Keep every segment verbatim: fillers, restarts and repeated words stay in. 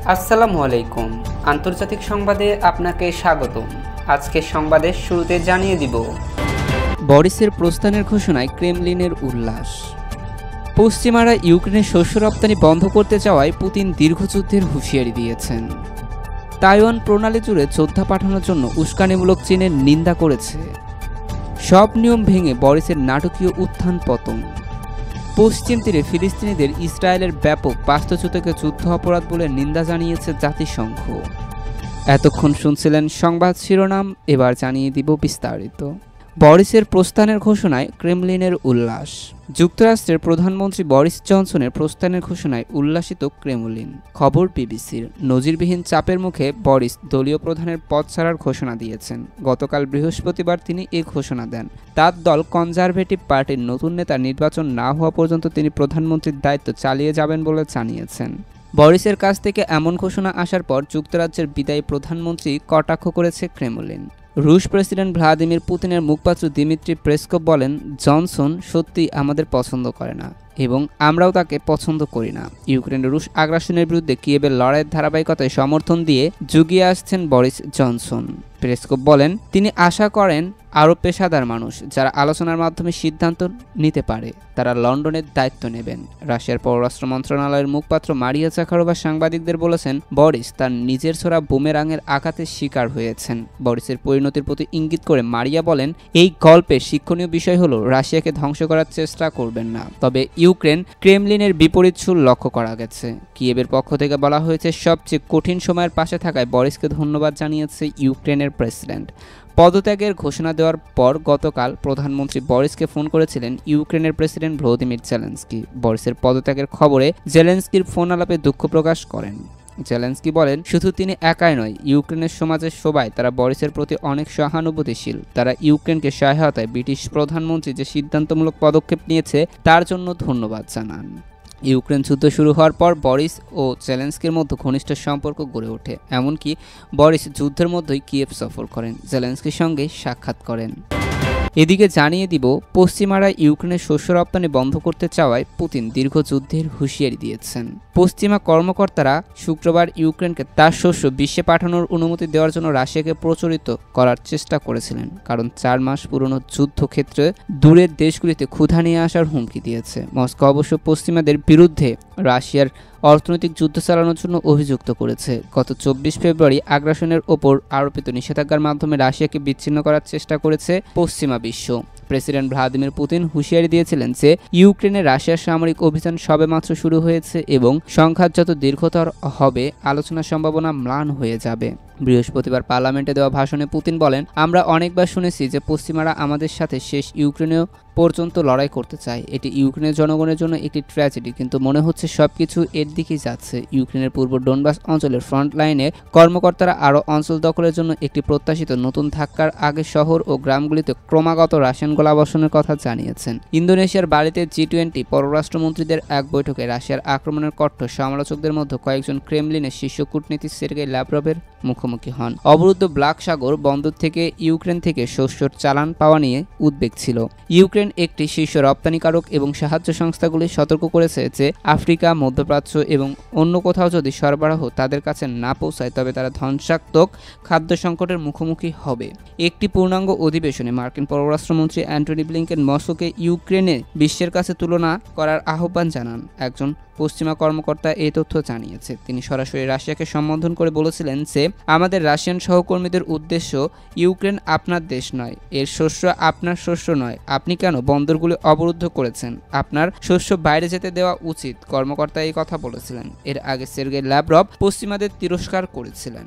আসসালামু আলাইকুম। আন্তর্জাতিক সংবাদে আপনাকে স্বাগতম। আজকের সংবাদের শুরুতে জানিয়ে দিব, বরিসের প্রস্থানের ঘোষণায় ক্রেমলিনের উল্লাস। পশ্চিমারা ইউক্রেনের শস্য রপ্তানি বন্ধ করতে চাওয়ায় পুতিন দীর্ঘযুদ্ধের হুঁশিয়ারি দিয়েছেন। তাইওয়ান প্রণালী জুড়ে যোদ্ধা পাঠানোর জন্য উস্কানিমূলক চীনের নিন্দা করেছে। সব নিয়ম ভেঙে বরিসের নাটকীয় উত্থান পতন। পশ্চিম তীরে ফিলিস্তিনিদের ইসরায়েলের ব্যাপক বাস্তুচ্যুতকে যুদ্ধ অপরাধ বলে নিন্দা জানিয়েছে জাতিসংঘ। এতক্ষণ শুনছিলেন সংবাদ শিরোনাম, এবার জানিয়ে দিব বিস্তারিত। বরিসের প্রস্থানের ঘোষণায় ক্রেমলিনের উল্লাস। যুক্তরাষ্ট্রের প্রধানমন্ত্রী বরিস জনসনের প্রস্থানের ঘোষণায় উল্লাসিত ক্রেমলিন। খবর বিবিসির। নজিরবিহীন চাপের মুখে বরিস দলীয় প্রধানের পদ ছাড়ার ঘোষণা দিয়েছেন। গতকাল বৃহস্পতিবার তিনি এই ঘোষণা দেন। তার দল কনজারভেটিভ পার্টির নতুন নেতা নির্বাচন না হওয়া পর্যন্ত তিনি প্রধানমন্ত্রীর দায়িত্ব চালিয়ে যাবেন বলে জানিয়েছেন। বরিসের কাছ থেকে এমন ঘোষণা আসার পর যুক্তরাজ্যের বিদায়ী প্রধানমন্ত্রী কটাক্ষ করেছে ক্রেমলিন। রুশ প্রেসিডেন্ট ভ্লাদিমির পুতিনের মুখপাত্র দিমিত্রি পেসকভ বলেন, জনসন সত্যি আমাদের পছন্দ করে না এবং আমরাও তাকে পছন্দ করি না। ইউক্রেনের রুশ আগ্রাসনের বিরুদ্ধে কিয়েভের লড়াইয়ের ধারাবাহিকতায় সমর্থন দিয়ে জুগিয়ে আসছেন বরিস জনসন। পেসকভ বলেন, তিনি আশা করেন আরও পেশাদার মানুষ যারা আলোচনার মাধ্যমে সিদ্ধান্ত নিতে পারে তারা লন্ডনের দায়িত্ব নেবেন। রাশিয়ার পররাষ্ট্র মন্ত্রণালয়ের মুখপাত্র মারিয়া জাখারোভা সাংবাদিকদের বলেছেন, বরিস তার নিজের ছোড়া বুমেরাঙের আঘাতের শিকার হয়েছেন। বরিসের পরিণতির প্রতি ইঙ্গিত করে মারিয়া বলেন, এই গল্পের শিক্ষণীয় বিষয় হলো রাশিয়াকে ধ্বংস করার চেষ্টা করবেন না। তবে ইউক্রেন ক্রেমলিনের বিপরীত সুর লক্ষ্য করা গেছে। কিয়েভের পক্ষ থেকে বলা হয়েছে, সবচেয়ে কঠিন সময়ের পাশে থাকায় বরিসকে ধন্যবাদ জানিয়েছে ইউক্রেনের প্রেসিডেন্ট। পদত্যাগের ঘোষণা দেওয়ার পর গতকাল প্রধানমন্ত্রী বরিসকে ফোন করেছিলেন ইউক্রেনের প্রেসিডেন্ট ভ্লাদিমির জেলেনস্কি। বরিসের পদত্যাগের খবরে জেলেনস্কির ফোন আলাপে দুঃখ প্রকাশ করেন। জেলেনস্কি বলেন, শুধু তিনি একাই নয়, ইউক্রেনের সমাজের সবাই তারা বরিসের প্রতি অনেক সহানুভূতিশীল। তারা ইউক্রেনকে সহায়তায় ব্রিটিশ প্রধানমন্ত্রী যে সিদ্ধান্তমূলক পদক্ষেপ নিয়েছে তার জন্য ধন্যবাদ জানান। ইউক্রেন যুদ্ধ শুরু হওয়ার পর বরিস ও জেলেনস্কির মধ্যে ঘনিষ্ঠ সম্পর্ক গড়ে ওঠে। এমনকি বরিস যুদ্ধের মধ্যেই কিয়েভ সফর করেন, জেলেনস্কির সঙ্গে সাক্ষাৎ করেন। এদিকে জানিয়ে দিব, পশ্চিমারা ইউক্রেনের শস্য রপ্তানি বন্ধ করতে চাওয়ায় পুতিন দীর্ঘ যুদ্ধের হুঁশিয়ারি দিয়েছেন। পশ্চিমা কর্মকর্তারা শুক্রবার ইউক্রেনকে তার শস্য বিশ্বে পাঠানোর অনুমতি দেওয়ার জন্য রাশিয়াকে প্রচলিত করার চেষ্টা করেছিলেন, কারণ চার মাস পুরনো যুদ্ধক্ষেত্রে দূরের দেশগুলিতে ক্ষুধা নিয়ে আসার হুমকি দিয়েছে। মস্কো অবশ্য পশ্চিমাদের বিরুদ্ধে রাশিয়ার অর্থনৈতিক যুদ্ধ চালানোর জন্য অভিযুক্ত করেছে। গত চব্বিশ ফেব্রুয়ারি আগ্রাসনের ওপর আরোপিত নিষেধাজ্ঞার মাধ্যমে রাশিয়াকে বিচ্ছিন্ন করার চেষ্টা করেছে পশ্চিমা বিশ্ব। প্রেসিডেন্ট ভ্লাদিমির পুতিন হুঁশিয়ারি দিয়েছিলেন যে ইউক্রেনে রাশিয়ার সামরিক অভিযান সবেমাত্র শুরু হয়েছে এবং সংঘাত যত দীর্ঘতর হবে আলোচনার সম্ভাবনা ম্লান হয়ে যাবে। বৃহস্পতিবার পার্লামেন্টে দেওয়া ভাষণে পুতিন বলেন, আমরা অনেকবার শুনেছি যে পশ্চিমারা আমাদের সাথে শেষ ইউক্রেনীয় পর্যন্ত লড়াই করতে চায়। এটি ইউক্রেনের জনগণের জন্য একটি ট্র্যাজেডি, কিন্তু মনে হচ্ছে সবকিছু এর দিকেই যাচ্ছে। ইউক্রেনের পূর্ব ডোনবাস অঞ্চলের ফ্রন্ট লাইনে কর্মকর্তারা আরও অঞ্চল দখলের জন্য একটি প্রত্যাশিত নতুন ধাক্কার আগে শহর ও গ্রামগুলিতে ক্রমাগত রাশিয়ান গোলাবর্ষণের কথা জানিয়েছেন। ইন্দোনেশিয়ার বালিতে জি টোয়েন্টি পররাষ্ট্রমন্ত্রীদের এক বৈঠকে রাশিয়ার আক্রমণের কট্টর সমালোচকদের মধ্যে কয়েকজন ক্রেমলিনের শীর্ষ কূটনীতিক সের্গেই ল্যাভরভের মুখোমুখি হন। অবরুদ্ধ ব্ল্যাক সাগর বন্দর থেকে ইউক্রেন থেকে শস্যর চালান পাওয়া নিয়ে উদ্বেগ ছিল। ইউক্রেন একটি শীর্ষ রপ্তানিকারক এবং সাহায্য সংস্থাগুলি সতর্ক করেছে যে আফ্রিকা, মধ্যপ্রাচ্য এবং অন্য কোথাও যদি সরবরাহ তাদের কাছে না পৌঁছায় তবে তারা ধ্বংসাত্মক খাদ্য সংকটের মুখোমুখি হবে। একটি পূর্ণাঙ্গ অধিবেশনে মার্কিন পররাষ্ট্রমন্ত্রী অ্যান্টনি ব্লিংকেন মস্কোকে ইউক্রেনে বিশ্বের কাছে তুলনা করার আহ্বান জানান। একজন পশ্চিমা কর্মকর্তা এই তথ্য জানিয়েছে। তিনি সরাসরি রাশিয়াকে সম্বোধন করে বলেছিলেন যে আমাদের রাশিয়ান সহকর্মীদের উদ্দেশ্য, ইউক্রেন আপনার দেশ নয়, এর শস্য আপনার শস্য নয়। আপনি কেন বন্দরগুলি অবরুদ্ধ করেছেন? আপনার শস্য বাইরে যেতে দেওয়া উচিত। কর্মকর্তা এই কথা বলেছিলেন। এর আগে সের্গেই ল্যাভরভ পশ্চিমাদের তিরস্কার করেছিলেন।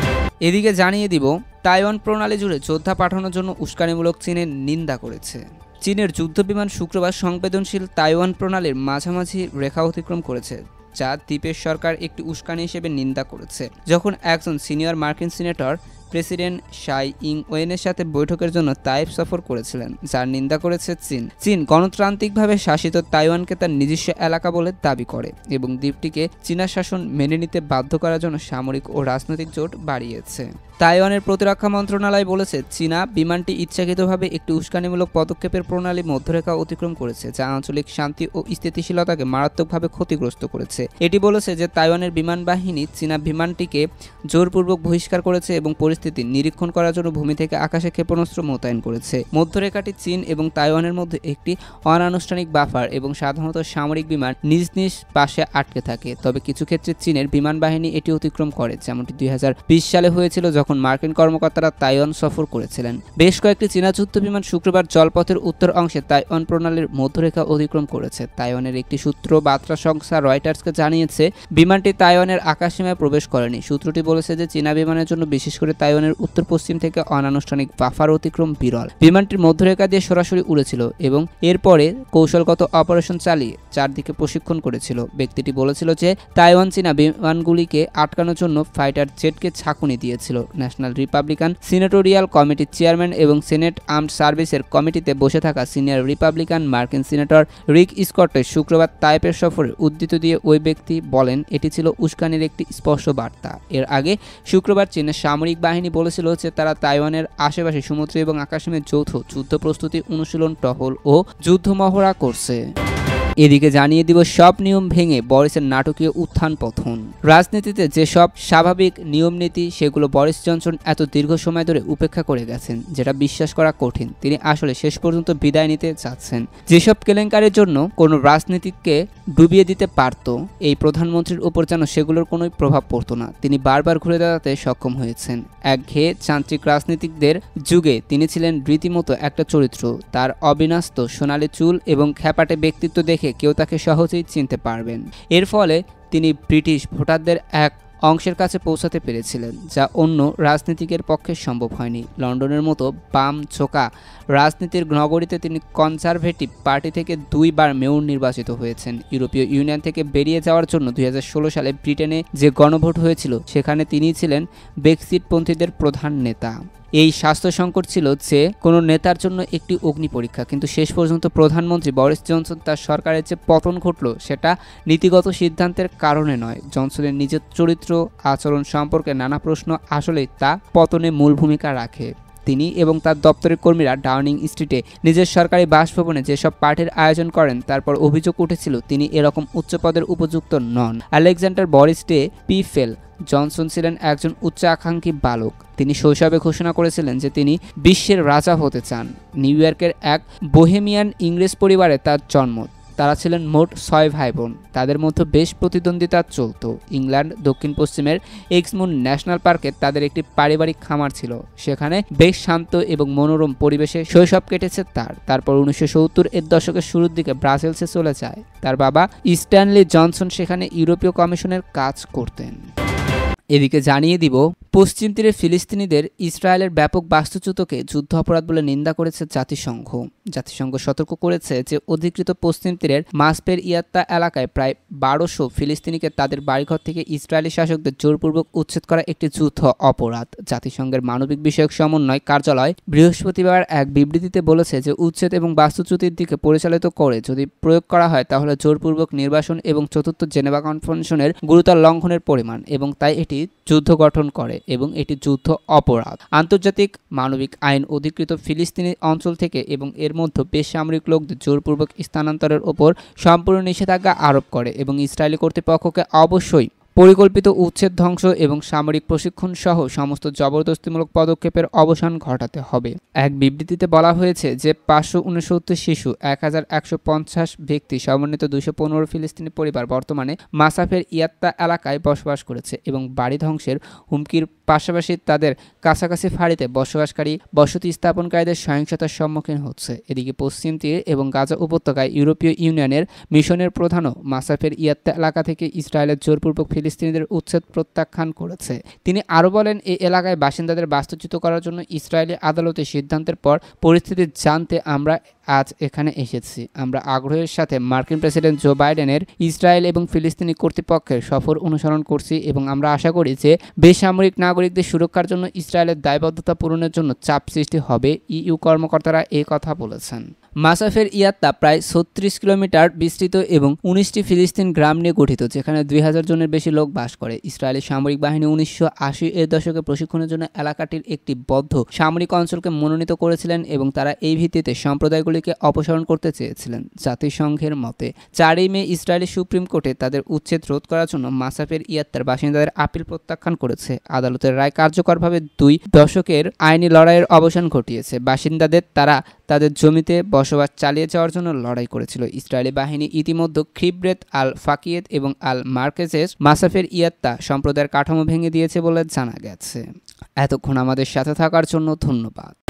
এদিকে জানিয়ে দিব, তাইওয়ান প্রণালী জুড়ে যোদ্ধা পাঠানোর জন্য উস্কানিমূলক চীনের নিন্দা করেছে। চীনের যুদ্ধবিমান শুক্রবার সংবেদনশীল তাইওয়ান প্রণালীর মাঝামাঝি রেখা অতিক্রম করেছে, যা দ্বীপের সরকার একটি উস্কানি হিসেবে নিন্দা করেছে। যখন একজন সিনিয়র মার্কিন সিনেটর প্রেসিডেন্ট সাই ইং ওয়েনের সাথে বৈঠকের জন্য তাইপ সফর করেছিলেন, যার নিন্দা করেছে চীন। চীন গণতান্ত্রিকভাবে শাসিত তাইওয়ানকে তার নিজস্ব এলাকা বলে দাবি করে এবং দ্বীপটিকে চীনা শাসন মেনে নিতে বাধ্য করার জন্য সামরিক ও রাজনৈতিক জোট বাড়িয়েছে। তাইওয়ানের প্রতিরক্ষা মন্ত্রণালয় বলেছে চীনা বিমানটি ইচ্ছাকৃতভাবে একটি উস্কানিমূলক পদক্ষেপের প্রণালী মধ্যরেখা অতিক্রম করেছে, যা আঞ্চলিক শান্তি ও স্থিতিশীলতাকে মারাত্মকভাবে ক্ষতিগ্রস্ত করেছে। এটি বলেছে যে তাইওয়ানের বিমান বাহিনী চীনা বিমানটিকে জোরপূর্বক বহিষ্কার করেছে এবং পরিস্থিতি নিরীক্ষণ করার জন্য ভূমি থেকে আকাশে ক্ষেপণাস্ত্র মোতায়েন করেছে। মধ্যরেখাটি চীন এবং তাইওয়ানের মধ্যে একটি অনানুষ্ঠানিক বাফার এবং সাধারণত সামরিক বিমান নিজ নিজ পাশে আটকে থাকে, তবে কিছু ক্ষেত্রে চীনের বিমান বাহিনী এটি অতিক্রম করে, যেমনটি দুই হাজার বিশ সালে হয়েছিল যখন মার্কিন কর্মকর্তারা তাইওয়ান সফর করেছিলেন। বেশ কয়েকটি চীনা যুদ্ধ বিমান শুক্রবার জলপথের উত্তর অংশে তাইওয়ান প্রণালীর মধ্যরেখা অতিক্রম করেছে। তাইওয়ানের একটি সূত্র বার্তা সংস্থা রয়টার্সকে জানিয়েছে বিমানটি তাইওয়ানের আকাশসীমায় প্রবেশ করেনি। সূত্রটি বলেছে যে চীনা বিমানের জন্য বিশেষ করে তাইওয়ানের উত্তর পশ্চিম থেকে অনানুষ্ঠানিক বাফার অতিক্রম বিরল। বিমানটির মধ্যরেখা দিয়ে সরাসরি উড়েছিল এবং এরপরে কৌশলগত অপারেশন চালিয়ে চারদিকে প্রশিক্ষণ করেছিল। ব্যক্তিটি বলেছিল যে তাইওয়ান চীনা বিমানগুলিকে আটকানোর জন্য ফাইটার জেটকে ছাঁকুনি দিয়েছিল। ন্যাশনাল রিপাবলিকান সিনেটোরিয়াল কমিটির চেয়ারম্যান এবং সেনেট আর্মড সার্ভিসের কমিটিতে বসে থাকা সিনিয়র রিপাবলিকান মার্কিন সিনেটর রিক স্কটের শুক্রবার তাইপের সফরে উদ্ধৃতি দিয়ে ওই ব্যক্তি বলেন এটি ছিল উস্কানির একটি স্পষ্ট বার্তা। এর আগে শুক্রবার চীনের সামরিক বাহিনী বলেছিল যে তারা তাইওয়ানের আশেপাশে সমুদ্র এবং আকাশসীমায় যৌথ যুদ্ধ প্রস্তুতি অনুশীলন, টহল ও যুদ্ধ মহড়া করছে। এদিকে জানিয়ে দিব সব নিয়ম ভেঙে বরিসের নাটকীয় উত্থান পতন। রাজনীতিতে যেসব স্বাভাবিক নিয়ম নীতি সেগুলো বরিস জনসন এত দীর্ঘ সময় ধরে উপেক্ষা করে গেছেন, যেটা বিশ্বাস করা কঠিন। তিনি আসলে শেষ পর্যন্ত বিদায় নিতে চাচ্ছেন। যেসব কেলেঙ্কারির জন্য কোনো রাজনীতিককে ডুবিয়ে দিতে পারত, এই প্রধানমন্ত্রীর উপর যেন সেগুলোর কোনো প্রভাব পড়তো না। তিনি বারবার ঘুরে দাঁড়াতে সক্ষম হয়েছেন। একঘেয়ে যান্ত্রিক রাজনীতিকদের যুগে তিনি ছিলেন রীতিমতো একটা চরিত্র। তার অবিন্যস্ত সোনালী চুল এবং খ্যাপাটে ব্যক্তিত্ব দেখে কেউ তাকে সহজেই চিনতে পারবেন। এর ফলে তিনি ব্রিটিশ ভোটারদের এক অংশের কাছে পৌঁছাতে পেরেছিলেন, যা অন্য রাজনীতিকের পক্ষে সম্ভব হয়নি। লন্ডনের মতো বাম ঝোঁকা রাজনীতির নগরীতে তিনি কনজারভেটিভ পার্টি থেকে দুইবার মেয়র নির্বাচিত হয়েছেন। ইউরোপীয় ইউনিয়ন থেকে বেরিয়ে যাওয়ার জন্য দুই হাজার ষোলো সালে ব্রিটেনে যে গণভোট হয়েছিল সেখানে তিনিই ছিলেন ব্রেক্সিটপন্থীদের প্রধান নেতা। এই স্বাস্থ্য সংকট ছিল যে কোনো নেতার জন্য একটি অগ্নি পরীক্ষা, কিন্তু শেষ পর্যন্ত প্রধানমন্ত্রী বরিস জনসন তার সরকারের যে পতন ঘটল সেটা নীতিগত সিদ্ধান্তের কারণে নয়। জনসনের নিজের চরিত্র আচরণ সম্পর্কে নানা প্রশ্ন আসলেই তা পতনে মূল ভূমিকা রাখে। তিনি এবং তার দপ্তরের কর্মীরা ডাউনিং স্ট্রিটে নিজের সরকারি বাসভবনে যেসব পার্টির আয়োজন করেন তারপর অভিযোগ উঠেছিল তিনি এরকম উচ্চপদের উপযুক্ত নন। Alexander Boris de Pfeffel Johnson ছিলেন একজন উচ্চাকাঙ্ক্ষী বালক। তিনি শৈশবে ঘোষণা করেছিলেন যে তিনি বিশ্বের রাজা হতে চান। নিউ ইয়র্কের এক বোহেমিয়ান ইংরেজ পরিবারে তার জন্ম। তারা ছিলেন মোট ছয় ভাই বোন। তাদের মধ্যে বেশ প্রতিদ্বন্দ্বিতা চলত। ইংল্যান্ড দক্ষিণ পশ্চিমের এক্সমুন ন্যাশনাল পার্কে তাদের একটি পারিবারিক খামার ছিল। সেখানে বেশ শান্ত এবং মনোরম পরিবেশে শৈশব কেটেছে তার। তারপর উনিশশো সত্তর এর দশকের শুরুর দিকে ব্রাসেলসে চলে যায়। তার বাবা স্ট্যানলি জনসন সেখানে ইউরোপীয় কমিশনের কাজ করতেন। এদিকে জানিয়ে দিব পশ্চিম তীরে ফিলিস্তিনিদের ইসরায়েলের ব্যাপক বাস্তুচ্যুতকে যুদ্ধ অপরাধ বলে নিন্দা করেছে জাতিসংঘ। জাতিসংঘ সতর্ক করেছে যে অধিকৃত পশ্চিম তীরের মাসপের ইয়াত্তা এলাকায় প্রায় বারোশো ফিলিস্তিনিকে তাদের বাড়িঘর থেকে ইসরায়েলি শাসকদের জোরপূর্বক উচ্ছেদ করা একটি যুদ্ধ অপরাধ। জাতিসংঘের মানবিক বিষয়ক সমন্বয় কার্যালয় বৃহস্পতিবার এক বিবৃতিতে বলেছে যে উচ্ছেদ এবং বাস্তুচ্যুতির দিকে পরিচালিত করে যদি প্রয়োগ করা হয় তাহলে জোরপূর্বক নির্বাসন এবং চতুর্থ জেনেভা কনভেনশনের গুরুতর লঙ্ঘনের পরিমাণ, এবং তাই এটি যুদ্ধ গঠন করে এবং এটি যুদ্ধ অপরাধ। আন্তর্জাতিক মানবিক আইন অধিকৃত ফিলিস্তিনি অঞ্চল থেকে এবং এর মধ্যে বেসামরিক লোকদের জোরপূর্বক স্থানান্তরের ওপর সম্পূর্ণ নিষেধাজ্ঞা আরোপ করে এবং ইসরায়েলি কর্তৃপক্ষকে অবশ্যই পরিকল্পিত উচ্ছেদ, ধ্বংস এবং সামরিক প্রশিক্ষণ সহ সমস্ত জবরদস্তিমূলক পদক্ষেপের অবসান ঘটাতে হবে। এক বিবৃতিতে বলা হয়েছে যে পাঁচশো উনসত্তর শিশু, এক হাজার একশো পঞ্চাশ ব্যক্তি সমন্বিত দুইশো পনেরো ফিলিস্তিনি পরিবার বর্তমানে মাসাফের ইয়াত্তা এলাকায় বসবাস করেছে এবং বাড়ি ধ্বংসের হুমকির পাশাপাশি তাদের কাছাকাছি ফাঁড়িতে বসবাসকারী বসতি স্থাপনকারীদের সহিংসতার সম্মুখীন হচ্ছে। এদিকে পশ্চিম তীর এবং গাজা উপত্যকায় ইউরোপীয় ইউনিয়নের মিশনের প্রধানও মাসাফের ইয়াত্তা এলাকা থেকে ইসরায়েলের জোরপূর্বক ফিলিস্তিনিদের উচ্ছেদ প্রত্যাখ্যান করেছে। তিনি আরও বলেন, এই এলাকায় বাসিন্দাদের বাস্তুচ্যুত করার জন্য ইসরায়েলি আদালতের সিদ্ধান্তের পর পরিস্থিতি জানতে আমরা আজ এখানে এসেছি। আমরা আগ্রহের সাথে মার্কিন প্রেসিডেন্ট জো বাইডেনের ইসরায়েল এবং ফিলিস্তিনি কর্তৃপক্ষের সফর অনুসরণ করছি এবং আমরা আশা করি যে বেসামরিক নাগরিকদের সুরক্ষার জন্য ইসরায়েলের দায়বদ্ধতা পূরণের জন্য চাপ সৃষ্টি হবে। ইইউ কর্মকর্তারা এই কথা বলেছেন। মাসাফের ইয়াত্তা প্রায় ছত্রিশ কিলোমিটার বিস্তৃত এবং উনিশটি ফিলিস্তিন গ্রাম নিয়ে গঠিত, যেখানে দুই হাজার জনের বেশি লোক বাস করে। ইসরায়েলি সামরিক বাহিনী উনিশশো আশি এর দশকে প্রশিক্ষণের জন্য এলাকাটির একটি বদ্ধ সামরিক অঞ্চলকে মনোনীত করেছিলেন এবং তারা এই ভিত্তিতে সম্প্রদায়গুলিকে অপসারণ করতে চেয়েছিলেন। জাতিসংঘের মতে চারই মে ইসরায়েলি সুপ্রিম কোর্টে তাদের উচ্ছেদ রোধ করার জন্য মাসাফের ইয়াত্তার বাসিন্দাদের আপিল প্রত্যাখ্যান করেছে। আদালতের রায় কার্যকরভাবে দুই দশকের আইনি লড়াইয়ের অবসান ঘটিয়েছে। বাসিন্দাদের তারা তাদের জমিতে বসবাস চালিয়ে যাওয়ার জন্য লড়াই করেছিল। ইসরায়েলি বাহিনী ইতিমধ্যে খিবরেত আল ফাকিয়েত এবং আল মার্কেজের মাসাফের ইয়াত্তা সম্প্রদায়ের কাঠামো ভেঙে দিয়েছে বলে জানা গেছে। এতক্ষণ আমাদের সাথে থাকার জন্য ধন্যবাদ।